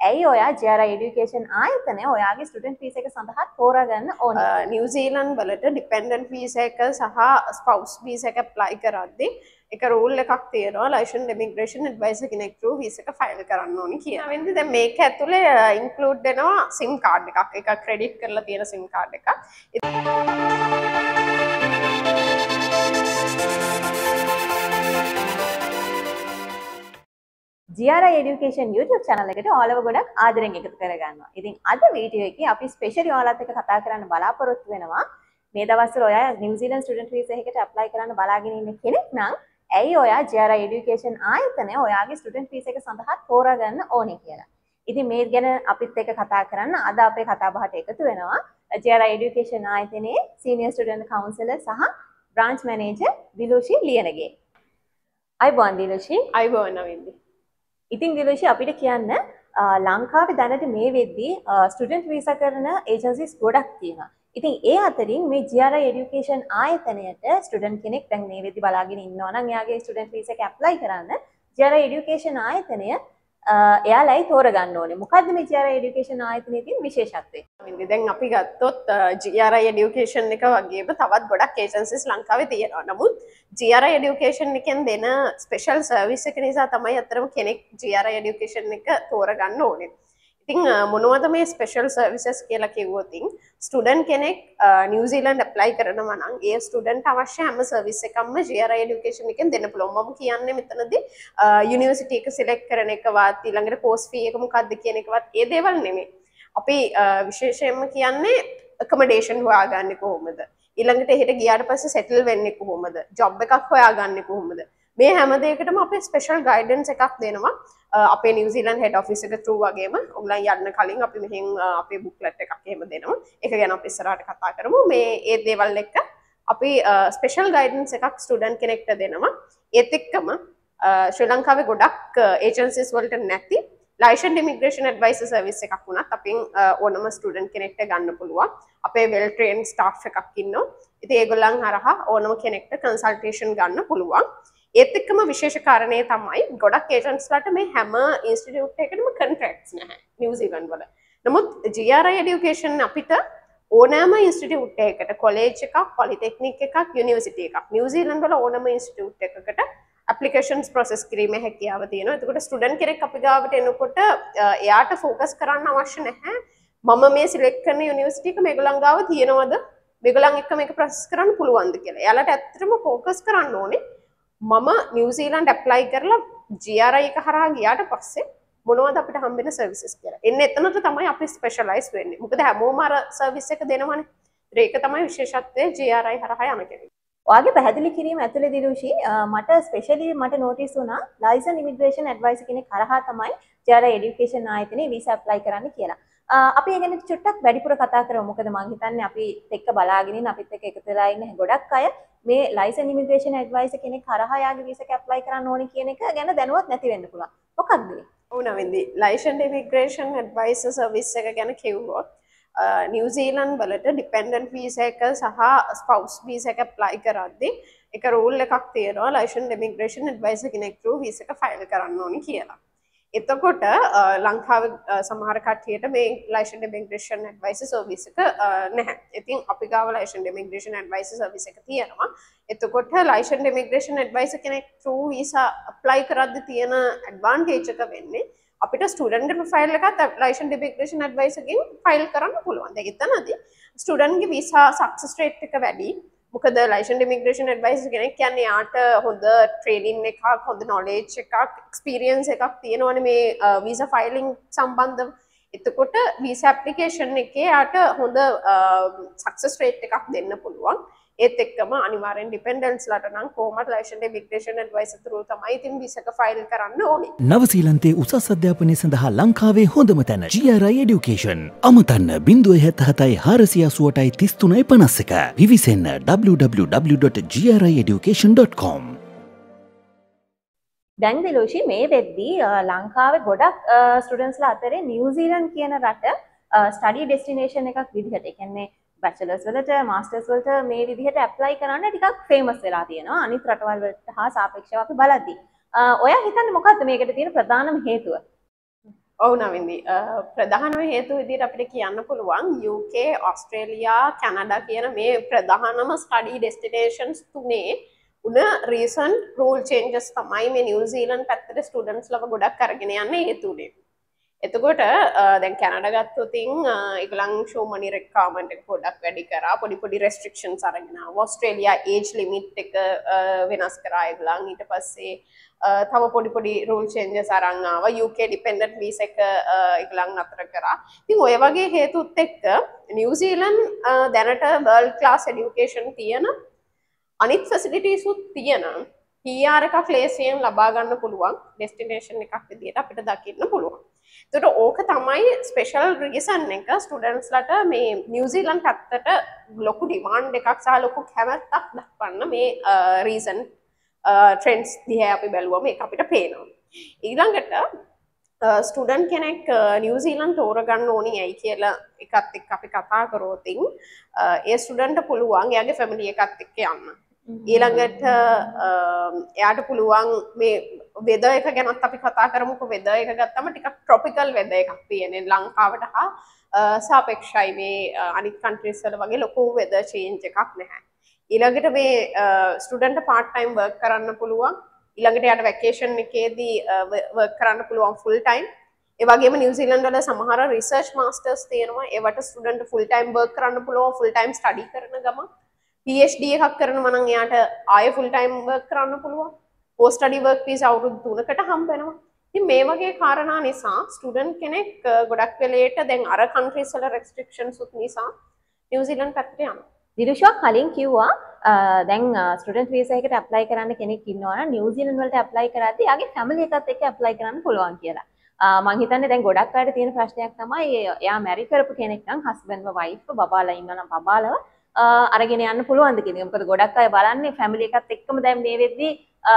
ඇයි ඔයා GRI education ආයතනය ඔයාගේ student fees එක සඳහා තෝරාගන්න ඕනේ? නිව්සීලන්ඩ් වලට dependent visa එක සහ spouse visa එක apply කරද්දී එක rule එකක් තියෙනවා licensed immigration advisor කෙනෙක් through visa එක file කරන්න ඕනේ කියලා. වෙනද දැන් මේක ඇතුලේ include වෙනවා SIM card එකක්. ඒක credit කරලා තියෙන SIM card එකක්. GRI education YouTube channel එකට ඔයාලව ගොඩක් ආදරෙන් එකතු කරගන්නවා. ඉතින් අද වීඩියෝ එකේ අපි ස්පෙෂලි ඔයාලත් එක්ක කතා කරන්න බලාපොරොත්තු වෙනවා මේ දවස්වල ඔයා නිව්සීලන්ත ස්ටුඩන්ට් වීසා එකකට ඇප්ලයි කරන්න බලාගෙන ඉන්න කෙනෙක් නම් ඇයි ඔයා GRI education ආයතනය ඔයාගේ ස්ටුඩන්ට් වීසා එක සඳහා තෝරාගන්න ඕනේ කියලා. ඉතින් මේ ගැන අපිත් එක්ක කතා කරන්න අද අපේ කතා බහට එකතු වෙනවා GRI education ආයතනයේ senior student counselor සහ branch manager දිලුෂි ලියනගේ. අයිබෝන් දිලුෂි. අයිබෝන් නවින්දි. ඉතින් දිලුෂි අපිට කියන්න ලංකාවේ දැනට මේ වෙද්දී ස්ටුඩන්ට් වීසා කරන ඒජන්සිස් ගොඩක් තියෙනවා. ඉතින් ඒ අතරින් මේ GRI education ආයතනයට ස්ටුඩන්ට් කෙනෙක් දැන් මේ වෙද්දී බලාගෙන ඉන්නවා නම් එයාගේ ස්ටුඩන්ට් වීසා එක ඇප්ලයි කරන්න GRI education ආයතනය එයාලයි තෝරගන්න ඕනේ. මොකද්ද මේ GRI education ආයතනයේ තියෙන විශේෂත්වය? දැන් අපි ගත්තොත් GRI education එක වගේම තවත් ගොඩක් ඒජන්සිස් ලංකාවේ තියෙනවා. නමුත් GRI education එකෙන් දෙන ස්පෙෂල් සර්විස් එක නිසා තමයි අතරම කෙනෙක් GRI education එක තෝරගන්න ඕනේ. ඉතින් මොනවද මේ ස්පෙෂල් සර්විසස් කියලා කිව්වොත් ස්ටුඩන්ට් කෙනෙක් නිව්සීලන්ඩ් ඇප්ලයි කරනවා නම් ඒ ස්ටුඩන්ට් අවශ්‍ය හැම සර්විස් එකක්ම GRI education එකෙන් දෙන්න පුළුවන්. මම කියන්නේ මෙතනදී යුනිවර්සිටි එක සිලෙක්ට් කරන එකවත් ඊළඟට කෝස් ෆී එක මොකක්ද කියන එකවත් ඒ දේවල් නෙමෙයි. අපි විශේෂයෙන්ම කියන්නේ accommodation හොයාගන්නේ කොහොමද? ඊළඟට එහෙට ගියාට පස්සේ සෙටල් වෙන්නේ කොහොමද? ජොබ් එකක් හොයාගන්නේ කොහොමද? මේ හැම දෙයකටම අපි ස්පෙෂල් ගයිඩන්ස් එකක් දෙනවා. අපේ නිව්සීලන්ඩ් හෙඩ් ඔෆිස් එක through වගේම ඔයගොල්ලන් යන්න කලින් අපි මෙහෙන් අපේ බුක්ලට් එකක් එහෙම දෙනවා. ඒක ගැන අපි ඉස්සරහට කතා කරමු. මේ ඒ දේවල් එක්ක අපි ස්පෙෂල් ගයිඩන්ස් එකක් ස්ටුඩන්ට් කෙනෙක්ට දෙනවා. ඒත් එක්කම ශ්‍රී ලංකාවේ ගොඩක් ඒජන්සිස් වලට නැති licensed immigration advisor service එකක් වුණත් අපෙන් ඕනම ස්ටුඩන්ට් කෙනෙක්ට ගන්න පුළුවන්. අපේ well trained staff එකක් ඉන්නවා. ඉතින් ඒගොල්ලන් හරහා ඕනම කෙනෙක්ට consultation ගන්න පුළුවන්. ඒත් එක්කම විශේෂ කාරණේ තමයි ගොඩක් ඒජන්ට්ස්ලාට මේ හැම ඉන්ස්ටිටියුට් එකකටම කොන්ට්‍රැක්ට්ස් නැහැ නිව්සීලන්ඩ් වල. නමුත් GRI education අපිට ඕනෑම ඉන්ස්ටිටියුට් එකකට කොලෙජ් එකක්, පොලිටෙක්නික් එකක්, යුනිවර්සිටි එකක් නිව්සීලන්ඩ් වල ඕනම ඉන්ස්ටිටියුට් එකකට ඇප්ලිකේෂන්ස් ප්‍රොසෙස් කිරීමේ හැකියාව තියෙනවා. එතකොට ස්ටුඩන්ට් කෙනෙක් අපි ගාවට එනකොට එයාට ફોකස් කරන්න අවශ්‍ය නැහැ. මම මේ සිලෙක්ට් කරන යුනිවර්සිටි එක මේගොල්ලන් ගාව තියෙනවද? මේගොල්ලන් එක්ක මේක ප්‍රොසෙස් කරන්න පුළුවන්ද කියලා. එයාලට ඇත්තටම ફોකස් කරන්න ඕනේ මම නිව්සීලන්ඩ් ඇප්ලයි කරලා GRI එක හරහා ගියාට පස්සේ මොනවද අපිට හම්බෙන සර්විසස් කියලා. එන්න එතනට තමයි අපි ස්පෙෂලායිස් වෙන්නේ. මොකද හැමෝම අර සර්විස් එක දෙනවනේ. ඒක තමයි විශේෂත්වය GRI හරහා යන කෙනෙක්. ඔයාගේ පැහැදිලි කිරීම ඇතුළේ දිරුෂි මට ස්පෙෂලි මට නෝටිස් වුණා licensed immigration advisor කෙනෙක් හරහා තමයි GRI education ආයතනයේ වීසා ඇප්ලයි කරන්න කියලා. අපි ඒ ගැන චුට්ටක් වැඩිපුර කතා කරමු. මොකද මම හිතන්නේ අපි එක්ක බලාගෙන ඉන්න අපිත් එක්ක එකතු වෙලා ඉන්න ගොඩක් අය මේ licensed immigration advisor කෙනෙක් හරහා යාගේ වීසා එක ඇප්ලයි කරන්න ඕනේ කියන එක ගැන දැනුවත් නැති වෙන්න පුළුවන්. මොකක්ද මේ? ඔව් නවින්දි. licensed immigration advisor service එක ගැන කිව්වොත් නිව්සීලන්ඩ් වලට dependent visa එක සහ spouse visa එක apply කරද්දී එක rule එකක් තියෙනවා licensed immigration advisor කෙනෙක් through visa එක file කරන්න ඕනේ කියලා. එතකොට ලංකාවේ සමහර කට්ටියට මේ licensed immigration advisor service එක නැහැ. ඉතින් අපි ගාව licensed immigration advisor service එක තියෙනවා. එතකොට licensed immigration advisor කෙනෙක් through visa apply කරද්දී තියෙන advantage එක වෙන්නේ අපිට ස්ටුඩන්ට් ප්‍රොෆයිල් එකත් licensed immigration advisor ගෙන් ෆයිල් කරන්න පුළුවන්. දැන් එතනදී ස්ටුඩන්ට් ගේ වීසා සක්සස් රේට් එක වැඩි. මොකද licensed immigration advisor කෙනෙක් කියන්නේ යාට හොඳ ට්‍රේනින් එකක්, හොඳ knowledge එකක්, experience එකක් තියෙනවනේ මේ වීසා ෆයිලිංగ్ සම්බන්ධව. එතකොට වීසා ඇප්ලිකේෂන් එකේ යාට හොඳ සක්සස් රේට් එකක් දෙන්න පුළුවන්. ඒත් එක්කම අනිවාර්යෙන් ඩිපෙන්ඩන්ට්ස් ලාට නම් කොහොමද licensed immigration advisor through තමයි ඉතින් වීසා එක ෆයිල් කරන්න ඕනේ. නවසීලන්තයේ උසස් අධ්‍යාපනය සඳහා ලංකාවේ හොඳම තැන GRI education. අමතන්න 077 480 33 51. විවිසෙන්න www.grieducation.com. දැන් දිලුෂි මේ වෙද්දී ලංකාවේ ගොඩක් ස්ටුඩන්ට්ස්ලා අතරේ නිව්සීලන්ත කියන රට ස්ටඩි ඩෙස්ටිනේෂන් එකක් විදිහට. ඒ කියන්නේ බැචලර්ස් වලට මාස්ටර්ස් වලට මේ විදිහට ඇප්ලයි කරන්න ටිකක් ෆේමස් වෙලා තියෙනවා අනිත් රටවල් වලට හා සාපේක්ෂව අපි බලද්දී. ඔයා හිතන්නේ මොකද්ද මේකට තියෙන ප්‍රධානම හේතුව? ඔව් නවින්දි ප්‍රධානම හේතුව විදිහට අපිට කියන්න පුළුවන් UK ඕස්ට්‍රේලියා කැනඩා කියන මේ ප්‍රධානම ස්ටඩි ඩෙස්ටිනේෂන්ස් තුනේ උන රීසන්ට් රූල් චේන්ජස් තමයි මේ නිව්සීලන්ඩ් පැත්තට ස්ටුඩන්ට්ස් ලව ගොඩක් අරගෙන යන්නේ හේතු උනේ. එතකොට දැන් කැනඩා ගත්තොතින් ඒගොල්ලන් ෂෝ මනි රික්වයර්මන්ට් එක පොඩ්ඩක් වැඩි කරා පොඩි පොඩි රෙස්ට්‍රික්ෂන්ස් අරගෙන ආවා. ඕස්ට්‍රේලියා ඒජ් ලිමිට් එක වෙනස් කරා ඒගොල්ලන්. ඊට පස්සේ තව පොඩි පොඩි රූල් චේන්ජස් අරන් ආවා. UK ඩිපෙන්ඩන්ට් වීසා එක ඒගොල්ලන් අතර කරා. ඉතින් ඔය වගේ හේතුත් එක්ක නිව්සීලන්ඩ් දැනට වර්ල්ඩ් ක්ලාස් এডুকেෂන් තියෙන අනිත් ෆැසිලිටීස් උත් තියෙන PR එකක් ලේසියෙන් ලබා ගන්න පුළුවන් ඩෙස්ටිනේෂන් එකක් විදිහට අපිට දකින්න පුළුවන්. ඒකට ඕක තමයි ස්පෙෂල් රීසන් එක ස්ටුඩන්ට්ස්ලට මේ නිව්සීලන්ඩ් පැත්තට ලොකු ඩිමාන්ඩ් එකක් සහ ලොකු කැමැත්තක් දක්වන්න මේ රීසන් ට්‍රෙන්ඩ්ස් දිහා අපි බැලුවම ඒක අපිට පේනවා. ඊළඟට ස්ටුඩන්ට් කෙනෙක් නිව්සීලන්ඩ් තෝරගන්න ඕනි ඇයි කියලා එකත් එක්ක අපි කතා කරෝතින් ඒ ස්ටුඩන්ට්ට පුළුවන් එයාගේ ෆැමිලි එකත් එක්ක යන්න. ඊළඟට එයාට පුළුවන් මේ වෙදර් එක ගැනත් අපි කතා කරමුකෝ. වෙදර් එක ගත්තම ටිකක් ට්‍රොපිකල් වෙදර් එකක් තියෙන්නේ ලංකාවට හා සාපේක්ෂයි මේ අනිත් කන්ට්‍රීස් වල වගේ ලොකු වෙදර් චේන්ජ් එකක් නැහැ. ඊළඟට මේ ස්ටුඩන්ට් පාර්ට් ටයිම් වර්ක් කරන්න පුළුවන්. ඊළඟට යාට වැකේෂන් එකේදී වර්ක් කරන්න පුළුවන් ෆුල් ටයිම්. ඒ වගේම නිව්සීලන්ඩ් වල සමහර රිසර්ච් මාස්ටර්ස් තියෙනවා. ඒවට ස්ටුඩන්ට් ෆුල් ටයිම් වර්ක් කරන්න පුළුවන්. ෆුල් ටයිම් ස්ටඩි කරන ගමන් PhD එකක් කරනවා නම් එයාට ආයෙ ෆුල් ටයිම් වර්ක් කරන්න පුළුවන්. පෝස්ට් ස්ටඩි වර්ක් වීසා අවුරුදු 3කට හම්බ වෙනවා. ඉතින් මේ වගේ කාරණා නිසා ස්ටුඩන්ට් කෙනෙක් ගොඩක් වෙලේට දැන් අර කන්ට්‍රීස් වල රෙස්ට්‍රික්ෂන්ස් උත් නිසා නිව්සීලන්ඩ් පැත්තට යනවා. දිරුෂා කලින් කිව්වා දැන් ස්ටුඩන්ට් වීසා එකට ඇප්ලයි කරන්න කෙනෙක් ඉන්නවා නම් නිව්සීලන්ඩ් වලට ඇප්ලයි කරද්දී යාගේ ෆැමිලි එකත් එක්ක ඇප්ලයි කරන්න පුළුවන් කියලා. මම හිතන්නේ දැන් ගොඩක් අයට තියෙන ප්‍රශ්නයක් තමයි එයා මැරි කරපු කෙනෙක් නම් හස්බන්ඩ්ව වයිෆ්ව බබාලා ඉන්නවා නම් බබාලව අරගෙන යන්න පුළුවන්ද කියන එක. මොකද ගොඩක් අය බලන්නේ ෆැමිලි එකත් එක්කම දැන් මේ වෙද්දී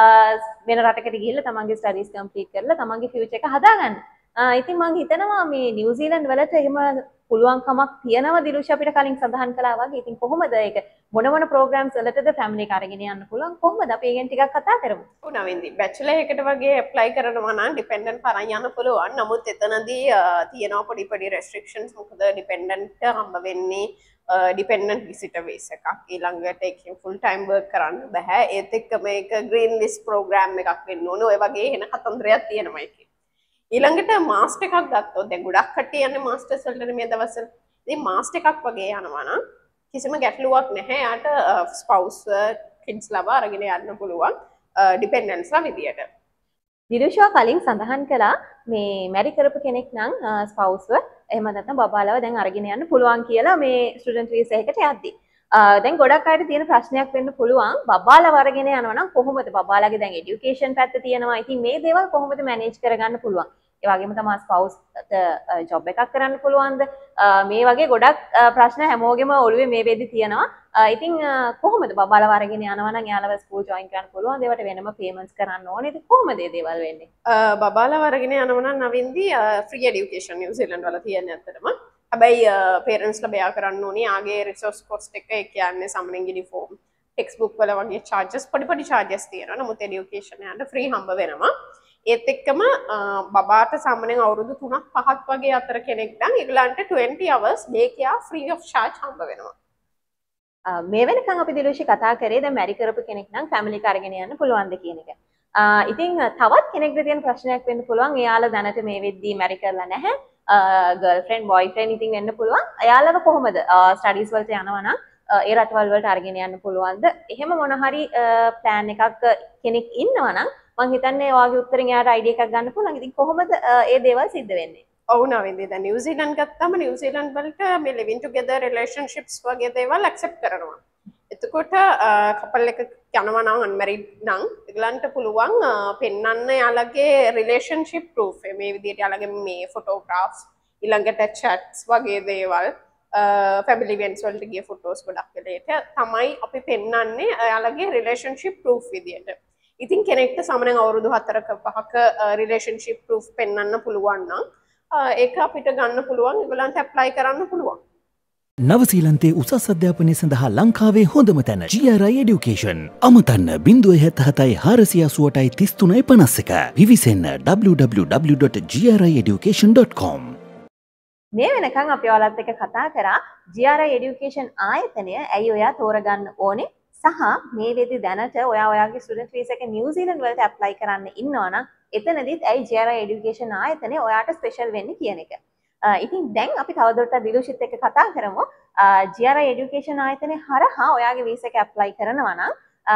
වෙන රටකට ගිහිල්ලා තමන්ගේ ස්ටඩීස් කම්ප්ලීට් කරලා තමන්ගේ ෆියුචර් එක හදාගන්න. ඉතින් මම හිතනවා මේ නිව්සීලන්ඩ් වලට එහෙම පුළුවන්කමක් තියෙනවා දිරුෂ අපිට කලින් සඳහන් කළා වගේ. ඉතින් කොහොමද ඒක මොන ප්‍රෝග්‍රෑම්ස් වලටද ෆැමිලි එක අරගෙන යන්න පුළුවන්? කොහොමද අපි ඒ ගැන ටිකක් කතා කරමු. ඔව් නවින්දි බැචලර් එකට වගේ ඇප්ලයි කරනවා නම් ඩිපෙන්ඩන්ට් පරන් යන්න පුළුවන්. නමුත් එතනදී තියෙනවා පොඩි පොඩි රෙස්ට්‍රික්ෂන්ස්. මොකද ඩිපෙන්ඩන්ට් හම්බ වෙන්නේ ඩිපෙන්ඩන්ට් විසිටර් වීසා එකක්. ඊළඟට ඒකෙන් ෆුල් ටයිම් වර්ක් කරන්න බෑ. ඒත් එක්ක මේක ග්‍රීන් ලිස්ට් ප්‍රෝග්‍රෑම් එකක් වෙන්න ඕනේ. ඔය වගේ එන කතන්දරයක් තියෙනවා ඒකේ. ඊළඟට මාස්ටර් එකක් ගත්තොත් දැන් ගොඩක් කට්ටිය යන්නේ මාස්ටර්ස් වලට මේ දවස්වල. ඉතින් මාස්ටර් එකක් වගේ යනවා නම් කිසිම ගැටලුවක් නැහැ. යාට ස්පවුස් කිඩ්ස් ලව අරගෙන යන්න පුළුවන් ඩිපෙන්ඩන්ට්ස්ලා විදියට. දිරුෂා කලින් සඳහන් කළා මේ මැරි කරපු කෙනෙක් නම් ස්පවුස්ව එහෙම නැත්නම් බබාලව දැන් අරගෙන යන්න පුළුවන් කියලා මේ ස්ටුඩන්ට් වීසා එකට යද්දී. දැන් ගොඩක් අයට තියෙන ප්‍රශ්නයක් වෙන්න පුළුවන් බබාලව අරගෙන යනවා නම් කොහොමද බබාලගේ දැන් এডুকেෂන් පැත්ත තියෙනවා. ඉතින් මේ දේවල් කොහොමද මැනේජ් කරගන්න පුළුවන්? ඒ වගේම තමයි ස්පවුස්ට ජොබ් එකක් කරන්න පුළුවන්ද? මේ වගේ ගොඩක් ප්‍රශ්න හැමෝගෙම ඔළුවේ මේ වෙද්දි තියෙනවා. ඉතින් කොහොමද බබාලව අරගෙන යනවා නම් එයාලව ස්කූල් ජොයින් කරන්න පුළුවන්ද? ඒවට වෙනම පේමන්ට්ස් කරන්න ඕනේද? කොහොමද මේ දේවල් වෙන්නේ? බබාලව අරගෙන යනවා නම් නවින්දි ෆ්‍රී এডুকেෂන් නිව්සීලන්ඩ් වල තියෙන ඇත්තටම. හැබැයි පේරන්ට්ස්ලා බෙයා කරන්න ඕනේ ආගේ රිසෝස් කොස්ට් එක. ඒ කියන්නේ සම්මෙන් යුනිෆෝම් ටෙක්ස්ට් බුක් වල වගේ charges පොඩි පොඩි charges තියෙනවා. නමුත් এডুকেෂන් යන්න ෆ්‍රී හම්බ වෙනවා. ඒත් එක්කම බබාට සාමාන්‍යයෙන් අවුරුදු 3ක් 5ක් වගේ අතර කෙනෙක් නම් ඒගොල්ලන්ට 20 hours day care free of charge හම්බ වෙනවා. මේ වෙනකන් අපි දිලුෂි කතා කරේ දැන් මැරි කරපු කෙනෙක් නම් ෆැමිලි එක අරගෙන යන්න පුළුවන්ද කියන එක. ඉතින් තවත් කෙනෙක්ට තියෙන ප්‍රශ්නයක් වෙන්න පුළුවන්. එයාලා දැනට මේ වෙද්දී මැරි කරලා නැහැ. ගර්ල්ෆ්‍රෙන්ඩ් බොයිෆ්‍රෙන්ඩ් ඉතින් වෙන්න පුළුවන්. එයාලව කොහොමද ස්ටඩීස් වලට යනවා නම් ඒ රටවල් වලට අරගෙන යන්න පුළුවන්ද? එහෙම මොන හරි ප්ලෑන් එකක් කෙනෙක් ඉන්නවා නම් මම හිතන්නේ ඔයාගේ උත්තරෙන් එයාට අයිඩියා එකක් ගන්න පුළුවන්. ඉතින් කොහොමද මේ දේවල් සිද්ධ වෙන්නේ? ඔව් නවින්දි දැන් නිව්සීලන්ඩ් ගත්තම නිව්සීලන්ඩ් වලට මේ ලිවිං ටුගෙදර් රිලේෂන්ෂිප්ස් වගේ දේවල් ඇක්සෙප්ට් කරනවා. එතකොට කපල් එක යනවා නම් අන්මැරිඩ් නම් ඒගලන්ට පුළුවන් පෙන්වන්න යාළගේ රිලේෂන්ෂිප් ප්‍රූෆ් මේ විදිහට යාළගේ මේ ෆොටෝග්‍රාෆ්ස් ඊළඟට chats වගේ දේවල් ෆැමිලි ඉවෙන්ට්ස් වලට ගිය ෆොටෝස් ගොඩක් වෙලේට තමයි අපි පෙන්වන්නේ යාළගේ රිලේෂන්ෂිප් ප්‍රූෆ් විදිහට. ඉතින් කෙනෙක්ට සාමාන්‍යයෙන් අවුරුදු 4ක 5ක රිලේෂන්ෂිප් ප්‍රූෆ් පෙන්වන්න පුළුවන් නම් ඒක අපිට ගන්න පුළුවන් ඒගොල්ලන්ට ඇප්ලයි කරන්න පුළුවන්. නවසීලන්තේ උසස් අධ්‍යාපනය සඳහා ලංකාවේ හොඳම තැන GRI Education. අමතන්න 077 විවිසෙන්න www.grieducation.com. මේ වෙනකන් අපි ඔයාලත් එක්ක කතා කරා GRI Education ආයතනය ඇයි ඔයා තෝරගන්න ඕනේ සහ මේ වෙද්දි දැනට ඔයාගේ ස්ටුඩන්ට් වීසා එක නිව්සීලන්ත වලට ඇප්ලයි කරන්න ඉන්නවා නම් එතනදිත් ඇයි GRI Education ආයතනය ඔයාට ස්පෙෂල් වෙන්නේ කියන එක. ඉතින් දැන් අපි තවදුරටත් දිලුෂිත් එක්ක කතා කරමු. GRI Education ආයතනය හරහා ඔයාගේ වීසා එක ඇප්ලයි කරනවා නම්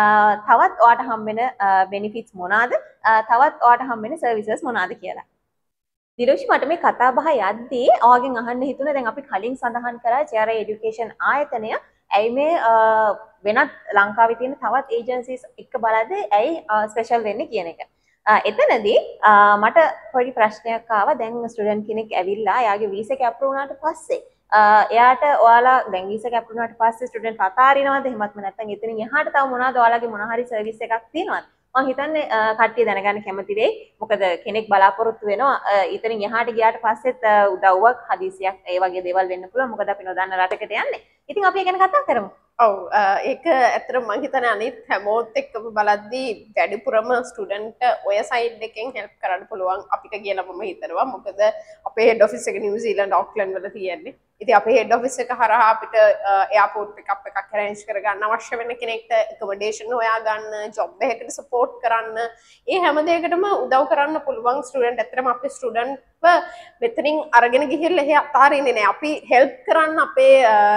තවත් ඔයාට හම්බෙන බෙනිෆිට්ස් මොනවාද? තවත් ඔයාට හම්බෙන සර්විසස් මොනවාද කියලා. දිලුෂි මට මේ කතා බහ යද්දී ඔයාගෙන් අහන්න හිතුණා දැන් අපි කලින් සඳහන් කරා GRI Education ආයතනය ඇයි මේ වෙනත් ලංකාවේ තියෙන තවත් ඒජන්සිස් එක්ක බලද්දී ඇයි ස්පෙෂල් වෙන්නේ කියන එක. එතනදී මට පොඩි ප්‍රශ්නයක් ආවා. දැන් ස්ටුඩන්ට් කෙනෙක් ඇවිල්ලා එයාගේ වීසා එක අප්‍රූව් වුණාට පස්සේ එයාට ඔයාලා දැන් වීසා එක අප්‍රූව් වුණාට පස්සේ ස්ටුඩන්ට් අතාරිනවද? එහෙමත්ම නැත්නම් එතනින් එහාට තව මොනවද ඔයාලගේ මොන හරි සර්විස් එකක් තියෙනවද? මම හිතන්නේ කට්ටිය දැනගන්න කැමති වෙයි. මොකද කෙනෙක් බලාපොරොත්තු වෙනවා එතනින් එහාට ගියාට පස්සෙත් උදව්වක් හදිසියක් ඒ වගේ දේවල් වෙන්න පුළුවන්. මොකද අපි නොදන්න රටකට යන්නේ. ඉතින් අපි ගැන කතා කරමු. ඔව් ඒක ඇත්තටම මම හිතන්නේ අනිත් හැමෝත් එක්කම බලද්දී වැඩිපුරම ස්ටුඩන්ට් ඔය සයිඩ් එකෙන් හෙල්ප් කරන්න පුළුවන් අපිට කියලා මම හිතනවා. මොකද අපේ හෙඩ් ඔෆිස් එක නිව්සීලන්ත ඔක්ලන්ඩ් වල තියෙන්නේ. ඉතින් අපේ හෙඩ් ඔෆිස් එක හරහා අපිට එයාපෝට් පිකප් එකක් arrange කරගන්න අවශ්‍ය වෙන කෙනෙක්ට accommodation හොයා ගන්න, job එකකට support කරන්න, ඒ හැම දෙයකටම උදව් කරන්න පුළුවන් ස්ටුඩන්ට්. ඇත්තටම අපේ ස්ටුඩන්ට්ව මෙතනින් අරගෙන ගිහිල්ලා එහෙ අතාරින්නේ නැහැ. අපි හෙල්ප් කරන්න අපේ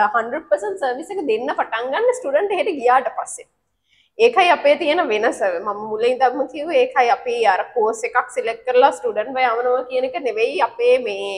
100% සර්විස් එක දෙන්න පටන් ගන්න ස්ටුඩන්ට් එහෙට ගියාට පස්සේ. ඒකයි අපේ තියෙන වෙනස. මම මුලින් ඉඳන්ම කිව්වේ ඒකයි අපි අර කෝස් එකක් සිලෙක්ට් කරලා ස්ටුඩන්ට්ව යවනවා කියන එක නෙවෙයි අපේ මේ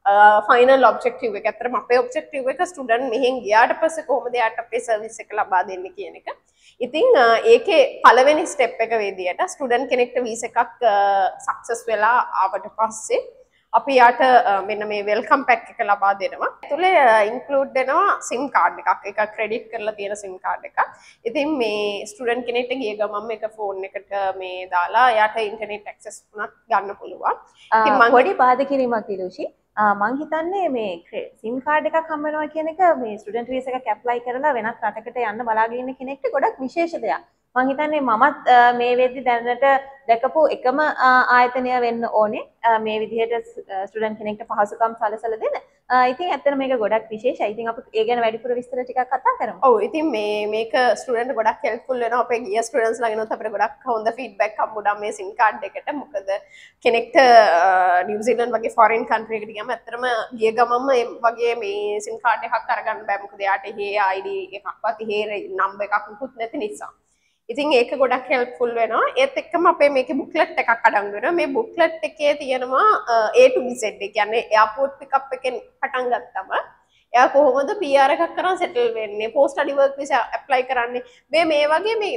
ෆයිනල් ඔබ්ජෙක්ටිව් එක. ඇත්තටම අපේ ඔබ්ජෙක්ටිව් එක ස්ටුඩන්ට් මෙහෙන් ගියාට පස්සේ කොහොමද යාට අපේ සර්විස් එක ලබා දෙන්නේ කියන එක. ඉතින් ඒකේ පළවෙනි ස්ටෙප් එක වේදියට ස්ටුඩන්ට් කෙනෙක්ට වීසා එකක් සක්සස් වෙලා ආවට පස්සේ අපි යාට මෙන්න මේ වෙල්කම් පැක් එක ලබා දෙනවා. ඒතුලේ ඉන්ක්ලූඩ් වෙනවා SIM කාඩ් එකක්. ඒක ක්‍රෙඩිට් කරලා තියෙන SIM කාඩ් එකක්. ඉතින් මේ ස්ටුඩන්ට් කෙනෙක්ට ගිය ගමන් මේක ෆෝන් එකට මේ දාලා යාට ඉන්ටර්නෙට් ඇක්සස් උනත් ගන්න පුළුවන්. ඉතින් මම පොඩි බාධා කිරීමක් දිලුෂි. මං හිතන්නේ මේ SIM කාඩ් එකක් හම්බ වෙනවා කියන එක මේ ස්ටුඩන්ට් වීසා එකක් ඇප්ලයි කරලා වෙනත් රටකට යන්න බලාගෙන ඉන්න කෙනෙක්ට ගොඩක් විශේෂ දෙයක්. මං හිතන්නේ මමත් මේ වෙද්දි දැනට දැකපු එකම ආයතනය වෙන්න ඕනේ මේ විදිහට ස්ටුඩන්ට් කෙනෙක්ට පහසුකම් සලසලා දෙන්න. ඉතින් ඇත්තට මේක ගොඩක් විශේෂයි. ඉතින් අපි ඒ ගැන වැඩිපුර විස්තර ටිකක් කතා කරමු. ඔව් ඉතින් මේක ස්ටුඩන්ට් ගොඩක් හෙල්ප්ෆුල් වෙනවා. අපේ ගිය ස්ටුඩන්ට්ස් ලාගෙනත් අපිට ගොඩක් හොඳ ෆීඩ්බැක් හම්බුණා මේ SIM කාඩ් එකට. මොකද කෙනෙක්ට නිව්සීලන්ත වගේ ෆොරින් කන්ට්‍රි එකකට ගියාම ඇත්තටම ගිය ගමන්ම මේ වගේ මේ SIM කාඩ් එකක් අරගන්න බෑ. මොකද එයාට එහෙ ID එකක්වත් එහෙ නම්බර් එකක් මුකුත් නැති නිසා. ඉතින් ඒක ගොඩක් හෙල්ප්ෆුල් වෙනවා. ඒත් එක්කම අපේ මේකේ බුක්ලට් එකක් අඩංගු වෙනවා. මේ බුක්ලට් එකේ තියෙනවා A to Z. ඒ කියන්නේ එයාපෝට් පිකප් එකෙන් පටන් ගත්තම එයා කොහොමද PR එකක් කරන් සෙටල් වෙන්නේ, post study work visa apply කරන්නේ, මේ වගේ මේ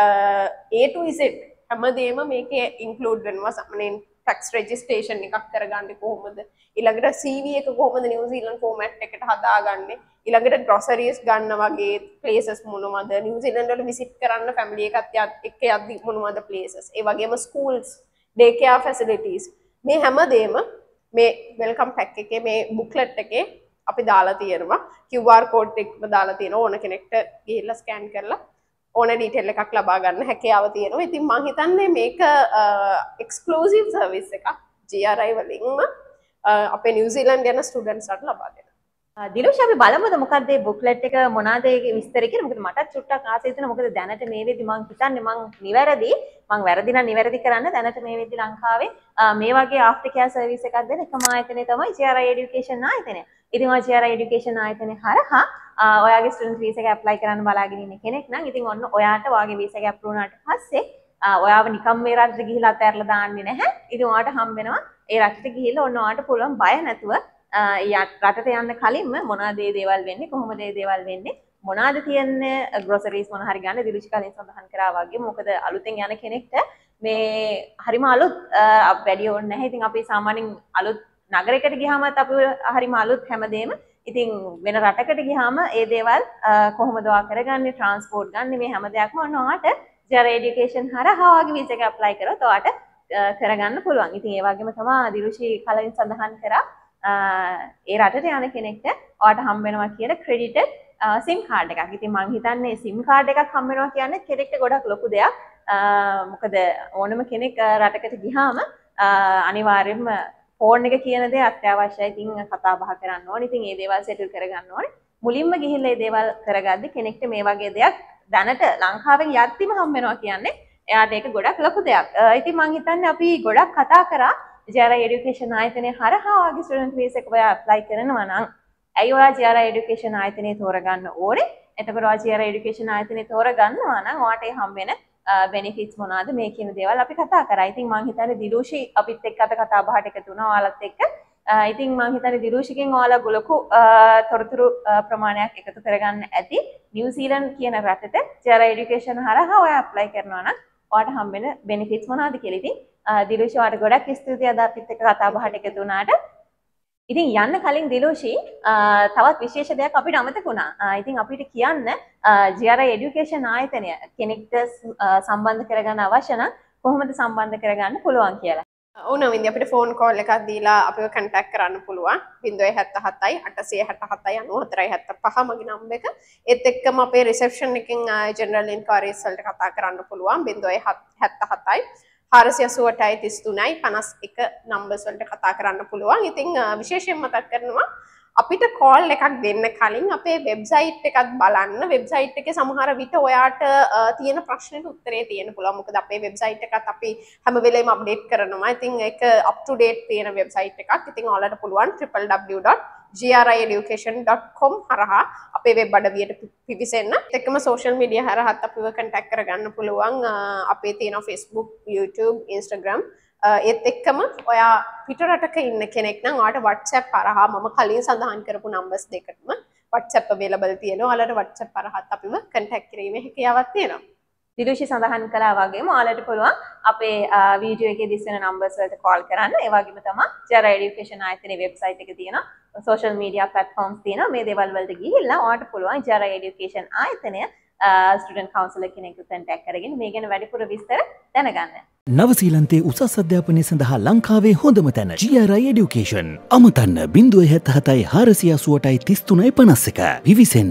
A to Z හැමදේම මේකේ ඉන්ක්ලූඩ් වෙනවා. සමනෙන් ටැක්ස් රෙජිස්ට්‍රේෂන් එකක් කරගන්නේ කොහොමද, ඊළඟට CV එක කොහොමද නිව්සීලන්ත ෆෝමැට් එකට හදාගන්නේ, ඊළඟට ග්‍රොසරීස් ගන්න වගේ ප්ලේසස් මොනවද, නිව්සීලන්ත වල විසිට් කරන්න ෆැමිලි එකත් එක්ක යද්දි මොනවද ප්ලේසස්, ඒ වගේම ස්කූල්ස්, ඩේ කෙයාර් ෆැසිලිටීස්, මේ හැමදේම මේ වෙල්කම් පැක් එකේ මේ බුක්ලට් එකේ අපි දාලා තියෙනවා. QR කෝඩ් එකක් දාලා තියෙනවා. ඕන කෙනෙක්ට ගිහිල්ලා ස්කෑන් කරලා ඕන ඩීටේල් එකක් ලබා ගන්න හැකියාව තියෙනවා. ඉතින් මම හිතන්නේ මේක එක්ස්ක්ලූසිව් සර්විස් එකක් GRI වලින්ම අපේ නිව්සීලන්ත යන ස්ටුඩන්ට්ස්ට ලබා දෙනවා. දිලුෂ අපි බලමුද මොකක්ද මේ බුක්ලට් එක මොනවාද ඒකේ විස්තර කියලා. මොකද මටත් චුට්ටක් ආසයි තියෙනවා. මොකද දැනට මේ වෙද්දි මම හිතන්නේ මම වැරදි නම් නිවැරදි කරන්න. දැනට මේ වෙද්දි ලංකාවේ මේ වගේ ආෆ්ටර් කෙයාර් සර්විස් එකක් දෙන එකම ආයතනය තමයි GRI Education ආයතනය. ඉතින් ඔය GRI Education ආයතනය හරහා ඔයාගේ ස්ටුඩන්ට් වීසා එක ඇප්ලයි කරන්න බලාගෙන ඉන්න කෙනෙක් නම් ඉතින් ඔන්න ඔයාට ඔයාගේ වීසා එක අප්‍රූව් වුණාට පස්සේ ඔයාව නිකම් මේ රටට ගිහිල්ලා අතහැරලා දාන්නේ නැහැ. ඉතින් ඔයාට හම්බ වෙනවා ඒ රටට ගිහිල්ලා ඔන්න ඔයාට පුළුවන් බය නැතුව රටට යන්න කලින්ම මොනවද මේ දේවල් වෙන්නේ, කොහොමද මේ දේවල් වෙන්නේ, මොනවද තියන්නේ, ග්‍රොසරීස් මොන හරි ගන්න දිලුෂි කලින් සඳහන් කරා වගේ. මොකද අලුතෙන් යන කෙනෙක්ට මේ හරිම අලුත් වැඩි ඕනේ නැහැ. ඉතින් අපි සාමාන්‍යයෙන් අලුත් නගරයකට ගියාමත් අපි හරිම අලුත් හැමදේම. ඉතින් වෙන රටකට ගියාම ඒ දේවල් කොහොමද ඔයා කරගන්නේ, ට්‍රාන්ස්පෝර්ට් ගන්න මේ හැම දෙයක්ම ඔන්න ඔයාට GRI Education හරහා ඔයාගේ වීසා එක ඇප්ලයි කරොත් ඔයාට කරගන්න පුළුවන්. ඉතින් ඒ වගේම තමයි දිලුෂි කලින් සඳහන් කරා ඒ රටට යන කෙනෙක්ට ඔයාට හම්බ වෙනවා කියන ක්‍රෙඩිටඩ් SIM කාඩ් එකක්. ඉතින් මම හිතන්නේ SIM කාඩ් එකක් හම්බ වෙනවා කියන්නේ කෙනෙක්ට ගොඩක් ලොකු දෙයක්. මොකද ඕනම කෙනෙක් රටකට ගියාම අනිවාර්යයෙන්ම ෆෝන් එක කියන දේ අත්‍යවශ්‍යයි. ඉතින් කතා බහ කරන්න ඕනේ. ඉතින් මේ දේවල් සෙටල් කරගන්න ඕනේ. මුලින්ම ගිහිල්ලා මේ දේවල් කරගද්දි කෙනෙක්ට මේ වගේ දෙයක් දැනට ලංකාවෙන් යද්දිම හම්බ වෙනවා කියන්නේ එයාට ඒක ගොඩක් ලොකු දෙයක්. ඉතින් මම හිතන්නේ අපි ගොඩක් කතා කරා GRI Education ආයතනය හරහා වගේ ස්ටුඩන්ට් වීසා එක ඔයා ඇප්ලයි කරනවා නම් ඇයි ඔයා GRI Education ආයතනය තෝරගන්න ඕනේ? එතකොට ඔයා GRI Education ආයතනය තෝරගන්නවා නම් ඔයාට ඒ හම්බ වෙන benefits මොනවාද මේ කියන දේවල් අපි කතා කරා. ඉතින් මම හිතන්නේ දිලුෂි අපිත් එක්ක අද කතා බහට එකතු වුණා ඔයාලත් එක්ක. ඉතින් මම හිතන්නේ දිලුෂිගෙන් ඔයාලා ලොකු තොරතුරු ප්‍රමාණයක් එකතු කරගන්න ඇති. නිව්සීලන්ත කියන රටට GRI Education හරහා ඔයා ඇප්ලයි කරනවා නම් ඔයාට හම්බ වෙන benefits මොනවාද කියලා. ඉතින් දිලුෂි ඔයාට ගොඩක් ස්තුතියි අද අපිත් එක්ක කතා බහට එකතු වුණාට. ඉතින් යන්න කලින් දිලුෂි තවත් විශේෂ දෙයක් අපිට අමතක වුණා. ඉතින් අපිට කියන්න GRI Education ආයතනය කෙනෙක්ට සම්බන්ධ කරගන්න අවශ්‍ය නම් කොහොමද සම්බන්ධ කරගන්න පුළුවන් කියලා. ඕනවින්ද අපිට ෆෝන් කෝල් එකක් දීලා අපිව කන්ටැක්ට් කරන්න පුළුවන් 077 877 9475 මගේ නම්බර් එක. ඒත් එක්කම අපේ රිසෙප්ෂන් එකෙන් ජෙනරල් ඉන්ක්වයරිස් වලට කතා කරන්න පුළුවන් 077 488 33 51 නම්බර්ස් වලට කතා කරන්න පුළුවන්. ඉතින් විශේෂයෙන් මතක් කරනවා අපිට කෝල් එකක් දෙන්න කලින් අපේ වෙබ්සයිට් එකත් බලන්න. වෙබ්සයිට් එකේ සමහර විට ඔයාට තියෙන ප්‍රශ්නෙට උත්තරේ තියෙන්න පුළුවන්. මොකද අපේ වෙබ්සයිට් එකත් අපි හැම වෙලේම අප්ඩේට් කරනවා. ඉතින් ඒක up to date තියෙන වෙබ්සයිට් එකක්. ඉතින් ඔයාලට පුළුවන් www.grieducation.com හරහා අපේ වෙබ් අඩවියට පිවිසෙන්න. ඒකම social media හරහාත් අපිව contact කරගන්න පුළුවන්. අපේ තියෙන Facebook, YouTube, Instagram ඒත් එක්කම ඔයා පිටරටක ඉන්න කෙනෙක් නම් ඔයාට WhatsApp හරහා මම කලින් සඳහන් කරපු numbers දෙකටම WhatsApp available තියෙනවා. ඔයාලට WhatsApp හරහාත් අපිව contact කිරීමේ හැකියාවක් තියෙනවා. දිලුෂි සඳහන් කළා වගේම ඔයාලට පුළුවන් අපේ වීඩියෝ එකේ දිස්වෙන numbers වලට call කරන්න. ඒ වගේම තමයි GRI Education ආයතනයේ website එක තියෙනවා. social media platforms තියෙනවා. මේ දේවල් වලට ගිහිල්ලා ඔයාලට පුළුවන් GRI Education ආයතනය student counselor කෙනෙක්ව contact කරගෙන මේ ගැන වැඩිපුර විස්තර දැනගන්න. නවසීලන්තේ උසස් අධ්‍යාපනය සඳහා ලංකාවේ හොඳම තැන GRI Education. අමතන්න 077 විවිසෙන්න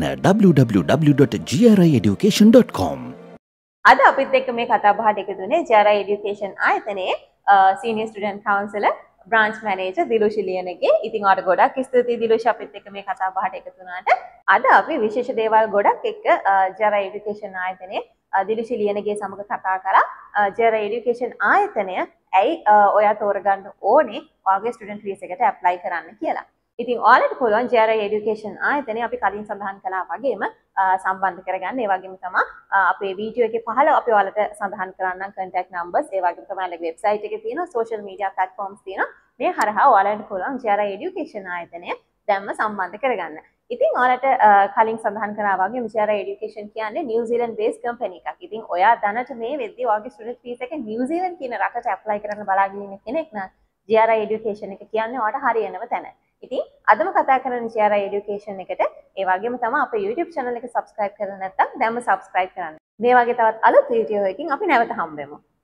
www.grieducation.com. අද අපිත් එක්ක මේ කතා බහට එකතු වුණේ GRI Education ආයතනයේ senior student counselor branch manager දිලුෂි Liyanage. ඉතින් ඔයාලට ගොඩක් ස්තුතියි දිලුෂි අපිත් එක්ක මේ කතා බහට එකතු වුණාට. අද අපි විශේෂ දේවල් ගොඩක් එක්ක GRI Education ආයතනයේ දිලුෂි ලියනගේ සමග කතා කරා. GRI Education ආයතනය ඇයි ඔයා තෝරගන්න ඕනේ ඔයාගේ ස්ටුඩන්ට් වීසා එකට ඇප්ලයි කරන්න කියලා. ඉතින් ඔයාලට පුළුවන් GRI Education ආයතනය අපි කලින් සඳහන් කළා වගේම සම්බන්ධ කරගන්න. ඒ වගේම තමයි අපේ වීඩියෝ එකේ පහළ අපි ඔයාලට සඳහන් කරන්නම් contact numbers. ඒ වගේම තමයි ඔයාලගේ වෙබ්සයිට් එකේ තියෙන social media platforms තියෙනවා. මේ හරහා ඔයාලට පුළුවන් GRI Education ආයතනය දැන්ම සම්බන්ධ කරගන්න. ඉතින් ඔයාලට කලින් සඳහන් කරා වගේ GRI Education කියන්නේ නිව්සීලන්ත based company එකක්. ඉතින් ඔයා දැනට මේ වෙද්දී ඔයාගේ ස්ටුඩන්ට් ෆීස් එක නිව්සීලන්ත කියන රටට ඇප්ලයි කරන්න බලාගෙන ඉන්න කෙනෙක් නම් GRI Education එක කියන්නේ ඔයාට හරියනම තැන. ඉතින් අදම කතා කරන GRI Education එකට ඒ වගේම තමයි අපේ YouTube channel එක subscribe කරලා නැත්නම් දැන්ම subscribe කරන්න. මේ වගේ තවත් අලුත් වීඩියෝ එකකින් අපි නැවත හම්බ වෙමු.